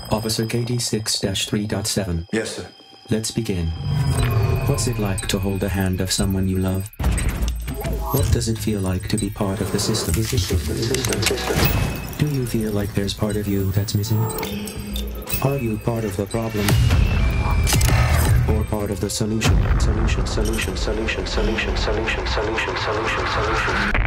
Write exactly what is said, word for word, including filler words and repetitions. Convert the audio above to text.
Officer K D six dash three point seven. Yes, sir. Let's begin. What's it like to hold the hand of someone you love? What does it feel like to be part of the system? Do you feel like there's part of you that's missing? Are you part of the problem? Or part of the solution? Solution, solution, solution, solution, solution, solution, solution, solution.